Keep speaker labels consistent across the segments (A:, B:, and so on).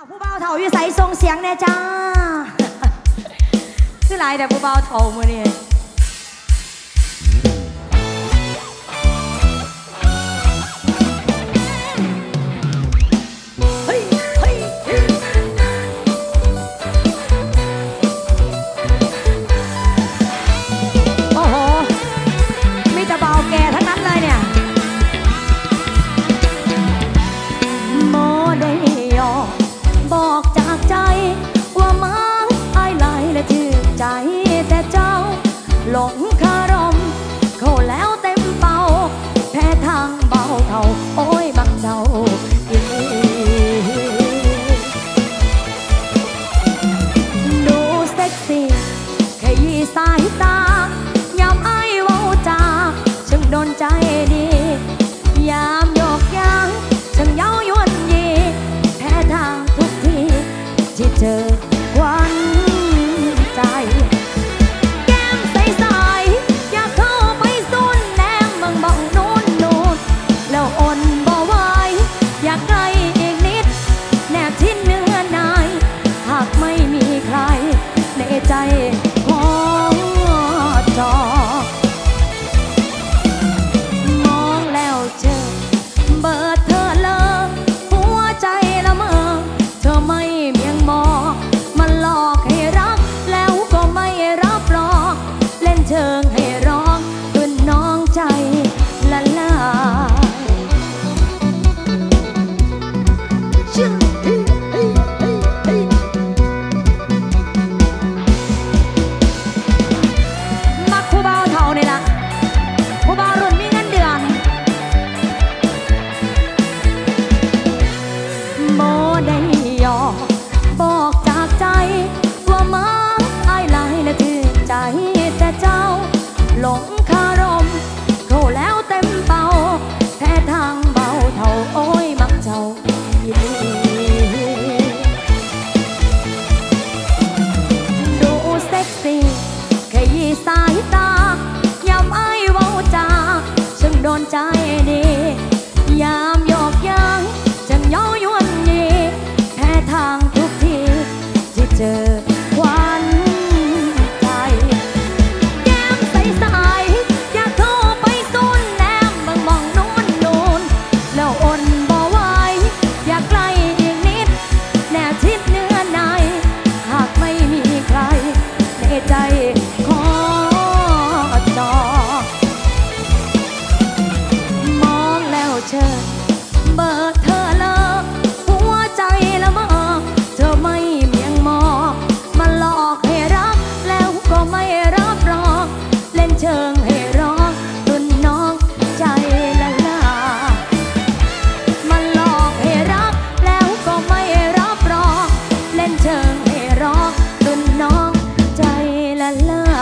A: ผู้เบาเถ่าอยู่ใส่ทรงเสียงแน่จ้าคือไรแต่ผู้เบาเถ่ามือนี่โอ้โหมีแต่เบาแก่ทั้งนั้นเลยเนี่ยโมเดลบอกจากใจว่ามาไอ้ไหลและชื่นใจแต่เจ้าหลงคารมเขาแล้วเต็มเป่าแพ้ทางเบาเท่าโอ้ยบักเจ้าอีดูเซ็กซี่ขยี้สายตายามไอ้เว้าจาช่างโดนใจดียามโยกย้างช่างเย้ายวนยีแพ้ทางทุกทีที่เจอควันใจแก้มใสๆอยากเข้าไปซุนแนมบางบอกนู่นแล้วอ่อนบ่ไหวอยากใกล้อีกนิดแนบทิ้นเนื้อนายหากไม่มีใครในใจของจอมองแล้วเจอเบอร์เธอเลยหัวใจละเมอเธอไม่เมียงมองมันหลอกให้รักแล้วก็ไม่รับรองเล่นเชิงให้ร้องตื่นน้องใจละลายมักผู้เบาเท่านี่ล่ะผู้เบารุ่นมีเงินเดือนโมได้ยอบอกจากใจว่ามาไอ้ไหลและถือใจแต่เจ้าหลงคารมเขาแล้วเต็มเป่าแพ้ทางเบาเท่าโอ้ยมักเจ้าอีดูเซ็กซี่ขยี้สายตายามไอ้เว้าจาช่างโดนใจดียามโยกย้างช่างเย้ายวนยีแพ้ทางทุกทีที่เจอควันใจแก้มใสๆอยากเข้าไปซุนแนมบางมองนู่นแล้วอ่อนบ่ไหวอยากใกล้อีกนิดแนบชิดเนื้อในหากไม่มีใครในใจของจอมองแล้วเชิญเบอร์เธอเลยหัวใจละเมอเธอไม่เมียงมองมาหลอกให้รักแล้วก็ไม่รับรองเล่นเชิงให้ร้องตุนน้องใจละลายมาหลอกให้รักแล้วก็ไม่รับรองเล่นเชิงให้ร้องตุนน้องใจละลาย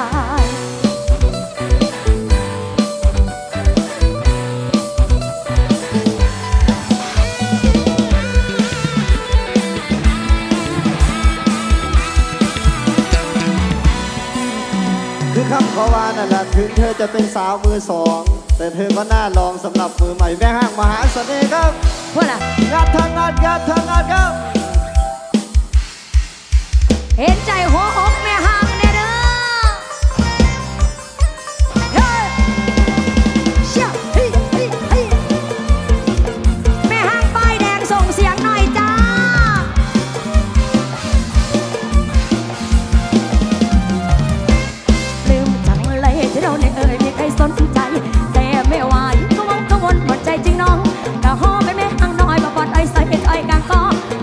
B: คือคำขอว่านั่นแหละถึงเธอจะเป็นสาวมือสองแต่เธอก็น่าลองสำหรับมือใหม่แม่ห้างมหาเสน่ห์ครับ
A: ว่าล่ะ
B: งัดทางงัดครับ
A: เห็นใจหัวอกแม่ห้างแน่เด้อเฮ้ยเชี่ยเฮ้ยแม่ห้างป้ายแดงส่งเสียงหน่อยจ้าลืมจังเลยที่เราได้มีใครสนใจแต่ไม่ไหวก็วังกังวลหมดใจจริงน้องกะห้อเป็นแม่ห้างน้อยบ่ปลอดไอ้ใส่ไอ้กางกอ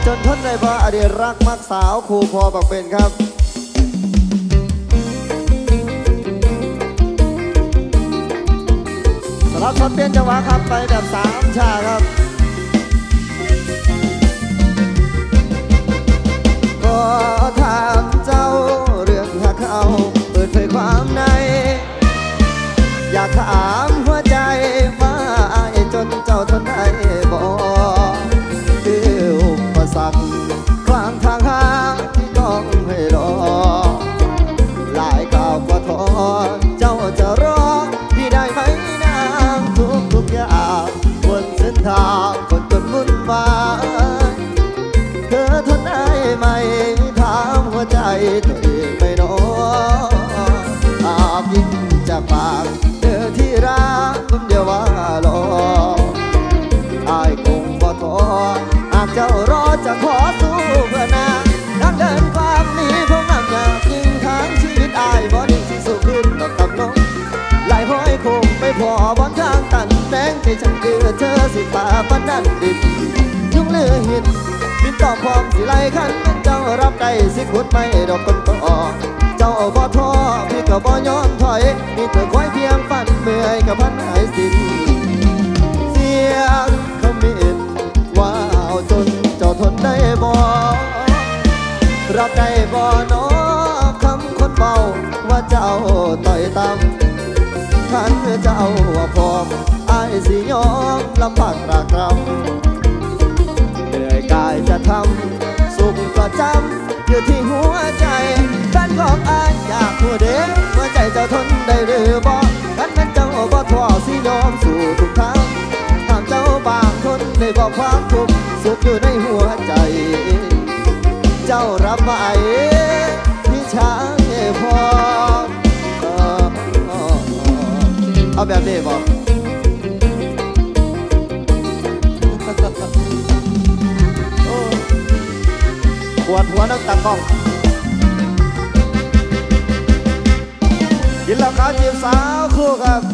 B: จนทนได้บ่อดีตรักมักสาวครูพอบักเป็นครับสลับทดเปลี่ยนจังหวะครับไปแบบสามชาครับขอถามเจ้าเรื่องหากเขาเปิดเผยความในอยากถามหัวใจว่าจนเจ้าทนได้บ่คืออุปสรรคขวางทางหาที่ต้องให้รอหลายข่าวก็ท้อเจ้าจะรอที่ได้ไหมนางทุกอย่างบนเส้นทางคนจนวุ่นวายเธอทนได้ไหมถามหัวใจตัวเองไม่น้อยอาบยิ่งจากปากเธอที่รักคนเดียวว่ารออายคงบ่ท้อหากเจ้ารอจะขอสู้เพื่อนางนักเดินความนี้พวกนั้นอยากยิ่งทางชีวิตอายบ่ดิ้งสิสู้ขึ้นต้องกับน้องไหลห้อยคงไปพอบนทางตันแดงใจฉันคือเธอสิป่าปันนั่นดิบยุ่งเลือหินบินต่อพร้อมสิไล่ขันเจ้ารับได้สิขุดไม่ดอกต้นต่อเจ้าบ่ท้อพี่ก็บ่ยอมถอยมีเธอคอยเพียงฝันเมื่อยกับพันหายสิ้นเสียงคำมินว่าเอาจนเจ้าทนได้บ่รับได้บ่น้อคำคนเบาว่าเจ้าต่อยต่ำขันเจ้าว่าพร้อมอายสิยอมลำบากรากรำเหนื่อยกายจะทำสุขประจำอยู่ที่หัวใจแฟนของอายอยากพูดเองหัวใจเจ้าทนได้หรือบ่กันนั้นเจ้าบ่ท้อสิยอมสู่ทุกทางหากเจ้าบางทนได้บอกความทุกข์สุขอยู่ในหัวใจเจ้ารับไว้พี่ชายพอเอาแบบนี้บอกปวดหัวนักตะกล้องกินแล้วครับจีบสาวคู่ครับ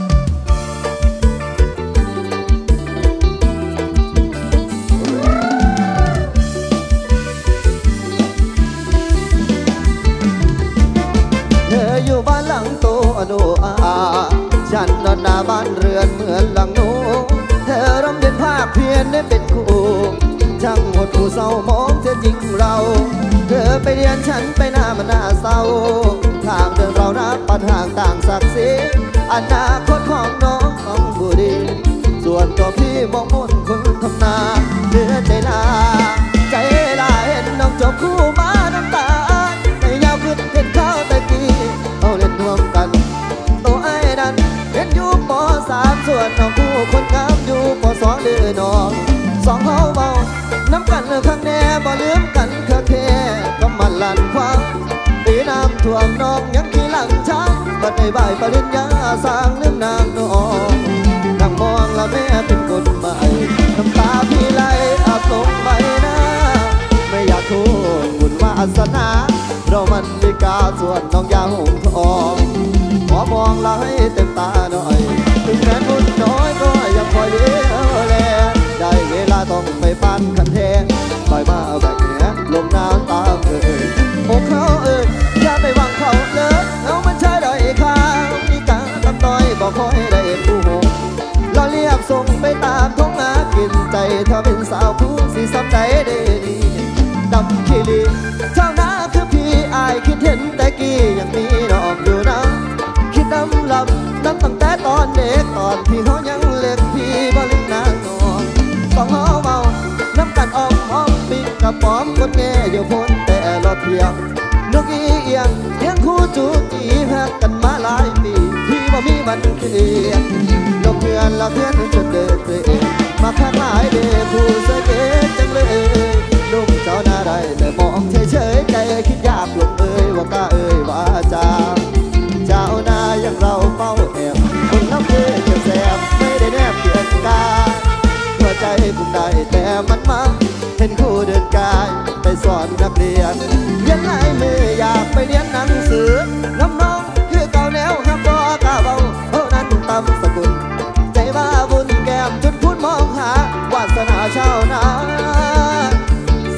B: เธออยู่บ้านหลังโตโนอาฉันนอนหน้าบ้านเรือนเหมือนหลังหนูเธอร่มเย็นภาคเพียรได้เป็นคู่ช่างหมดผู้เศร้ามองเธอจริงเราเธอไปเรียนฉันไปหน้ามันน่าเศร้าทางเดินเรานับปัญหาต่างศักดิ์ศรีอนาคตของน้องของผู้ดีส่วนตัวพี่มองมุ่นคนทำนาเหลือใจลาใจลาเห็นน้องจบคู่มาน้ำตาไม่ยาวขึ้นเห็นเขาตะกี้เอาเล่นรวมกันตัวไอ้นั้นเห็นอยู่ป.3ส่วนน้องคู่คนงามอยู่ป.2เดือน้องสองเขาเบาน้ำกันข้างแน่บ่ลืมกันเคยแค่ก็มันลั่นควางตีน้ำท่วมน้องยังขี่หลังช้างบัดในบ่ายปริญญาสร้างลืมนางน้องนั่งมองละแม่เป็นคนใหม่น้ำตาพี่ไหลอาบลงใบหน้าไม่อยากทูลบุญวาสนาเรามันมีกาส่วนน้องยาหงทองขอมองละให้เต็มตาหน่อยถึงแม้บุญน้อยก็ยังคอยเลี้ยวแลได้เวลาต้องไปปั้นคันแทงปล่อยมาเอาแบบนี้ลมน้ำตามอกเขาอย่าไปหวังเขาเลยเอามันใช่ได้ค่ามีกาตำต้อยบอกคอยได้ผู้หงเราเรียบส่งไปตามท้องนากินใจถ้าเป็นสาวผู้สีสับใจได้ดีดำขี้ลีเท่านาคือพี่อายคิดเห็นแต่กี้ยังมีดอกอยู่นะคิดลำตั้งแต่ตอนเด็กตอนที่เขายังเล็กพี่บ่ลืมนางนอนสองเขาเมาน้ำกันอ้อมปิดกระป๋อมคนแง่อยู่พ้นแต่รถเที่ยงนกอีเอียงเลี้ยงคู่จูจีแพ้กันมาหลายปีพี่บ่มีมันเกลียดลงเพื่อนละเพื่อนจนเดินเองมาข้างหลายเด็กผู้เสกจังเลยนุ่มเจ้าหน้าได้แต่มองเฉยๆใจคิดยากลงว่ากล้าว่าจาเจ้าหน้าอย่างเราเฝ้าแอบคนน้ำเพื่อนแสบไม่ได้แนบเกียรกาหัวใจกุ้งได้แต่มันมาเห็นคู่เดินกายไปสอนนักเรียนเรียนลายมืออยากไปเรียนหนังสือน้ำน้องคือเก่าแนวฮักบ่กล้าเบาเท่านั้นตำสกุลใจว่าบุญแก้มจนพูดมองหาวาสนาชาวนา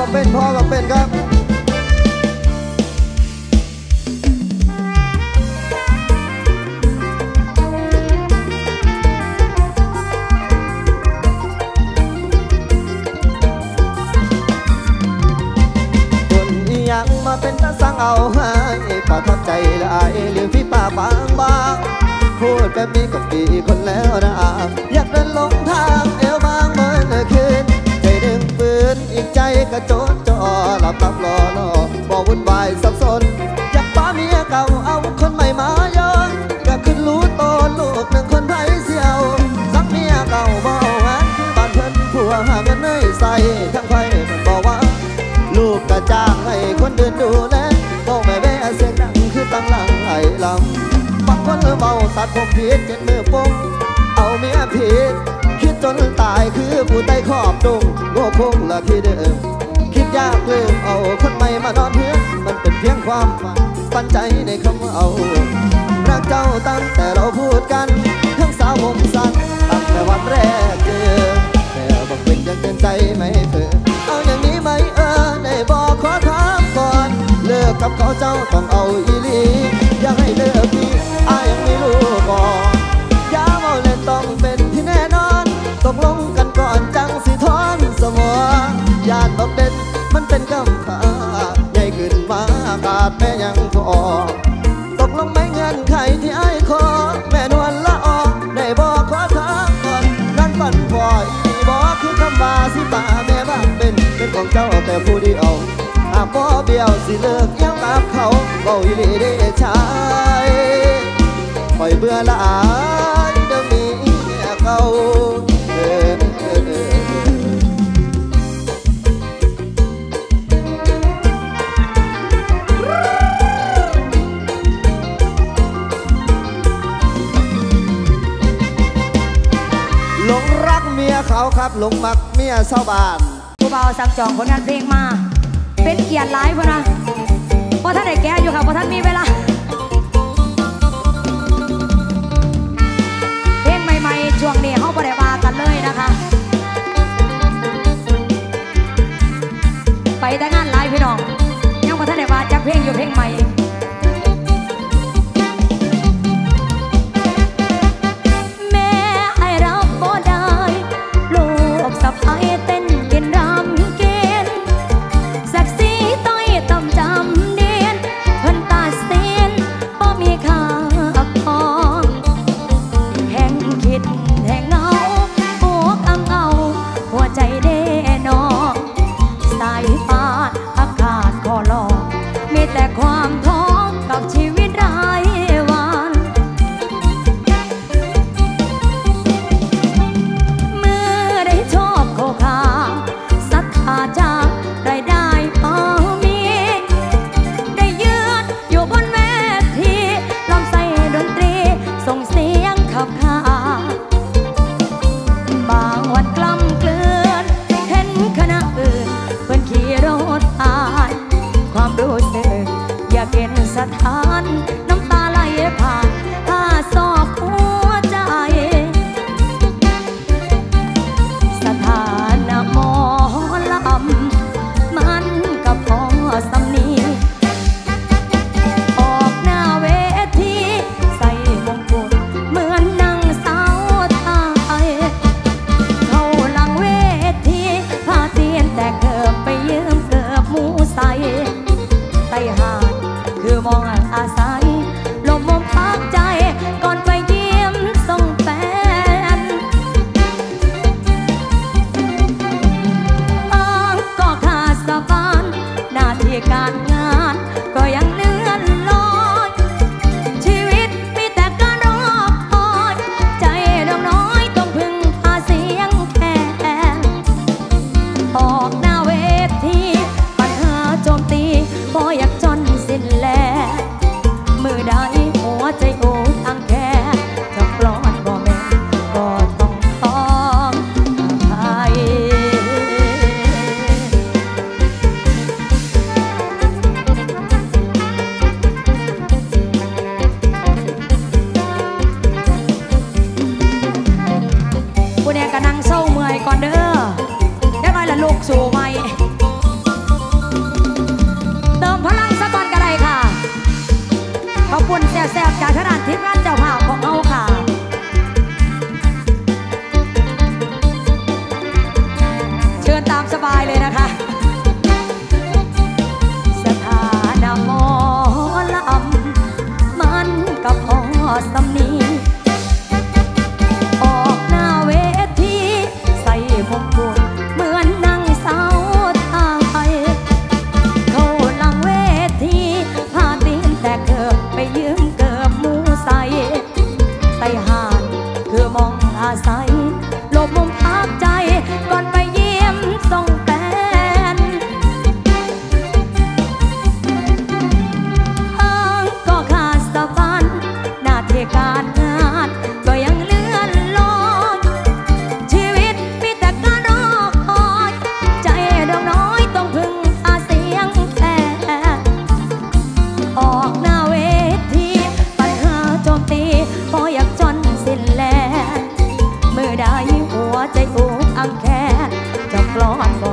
B: เป็นพ่อบอกเป็นครับยังมาเป็นตาสั่งเอาให้ประทับใจหลายหรือพี่ป้าบางบางพูดแบบนี้ก็ปีคนแล้วนะอยากเดินลงทางเอวบางเมื่อคืนใจดึงปืนอีกใจกระโจนจ่อหลับรอบ่วุ่นวายสับสนอยากป้าเมียเก่าเอาคนใหม่มาย้อนก็ขึ้นรู้ตนลูกหนึ่งคนไทยเสียวสักเมียเก่าบ่แหวนคือบ้านเพิ่นผัวหาเงินให้ใส่ทั้งไฟมันบอกว่าลูกกระจ้างให้คนอื่นดูแลบอกแม่แม่เสียงดังคือตั้งหลังไอ้ลำบางคนเมาตัดผมผิดเจ็ดมือปงเอาเมียผิดคิดจนตายคือผู้ใต้ขอบดงโง่คงละที่เดิมคิดยากลืมเอาคนใหม่มานอนเพื่อนมันเป็นเพียงความฝันปันใจในคำเอารักเจ้าตั้งแต่เราพูดกันทั้งสาวผมสั้นตั้งแต่วันแรกเจอแต่บอกเป็นยังเต็มใจไม่เพื่อเอาอย่างนี้ไหมได้บอกขอถามก่อนเลิกกับเขาเจ้าต้องเอาอีหลีอยากให้เลิกพี่ยังไม่รู้ก่อนอย่าเอาเล่นต้องเป็นที่แน่นอนตกลงกันก่อนจังสิทอนสมองญาติบอกเด่นมันเป็นกำขาใหญ่ขึ้นมาอากาศแม่ยังพอตกลงไม่เงินใครที่ไอ้ขอแม่นวลละออกได้บอกขอถามก่อนนั่นฝันพอยบอกคือคำว่าสิตาแม่บ้านเป็นของเจ้าแต่ผู้เดียวบ่เบี้ยวสิเลิกยังกับเขาเบาอีหลีได้ชายปล่อยเบื่อละอายเดิมมีเขาหลงรักเมียเขาครับหลงมักเมียชาวบ้าน
A: ผู้เบาสั่งจองผลงานเพลงมาเป็นเกียรติหลายพนะเพราะท่านได้แก่อยู่ค่ะเพราะท่านมีเวลาเพลงใหม่ๆช่วงนี้เขาบ่ได้ว่ากันเลยนะคะไปแต่งานหลายพี่น้องยังเพราะท่านได้ว่าจากเพลงอยู่เพลงใหม่แม่ไอ้รับบ่ได้ลูกสะใภ้เต้นกินรำเกณฑ์สักสีต้อยต่ำจำเดียนเพิ่นตาเสียนบ่มีค่าพอแห่งคิดแห่งเงาโอ้กังเอาหัวใจเด้นอสายฟ้าอากาศขอรอมีแต่ความบายเลยนะคะสถานะหมอลำมันก็พอสำนีออกหน้าเวทีใส่มงกุฎเหมือนนางสาวไทยเข้าหลังเวทีพาตีนแต่เกิบไปยืมเกิบมูใส่ไตหานคือมองอาศัยหลบมุมพักใจก่อนไปเยี่ยมส่งแฟนก็ขาดสะบันหน้าที่การงานก็ยังเลื่อนลอยชีวิตมีแต่การรอคอยใจดวงน้อยต้องพึ่งอาเสียงแทนออกหน้าเวทีปัญหาโจมตีพออยากจนสิ้นแลเมื่อได้หัวใจอุกอังแค่จะกลอนบ่